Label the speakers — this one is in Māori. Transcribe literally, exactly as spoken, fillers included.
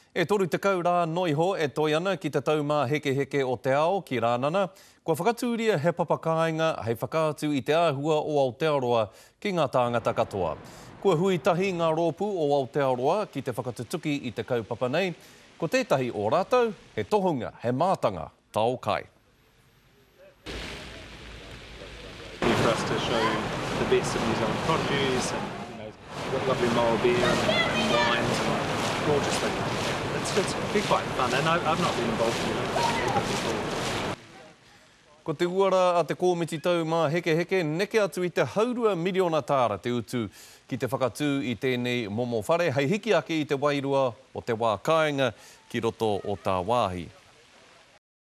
Speaker 1: E toru te kau rā noiho e toi ana ki te taumā heke heke o te ao ki rānana. Kua whakatūria he papakainga hei whakaatu i te āhua o Aotearoa ki ngā tāngata katoa. Kua huitahi ngā rōpū o Aotearoa ki te whakatutuki i te kaupapa nei. Ko tētahi o rātou, he tohunga, he mātanga, tau kai.
Speaker 2: For us to show the best of New Zealand produce and, you know, lovely moral beer and wines and gorgeous things. It's, it's been quite fun, and I, I've not been involved in it before.
Speaker 1: Ko te uara a te kōmiti tau mā heke heke, neke atu i te haurua miliona tāra te utu ki te whakatū i tēnei momo whare. Hei hiki ake i te wairua o te wā kāinga ki roto o tā wāhi.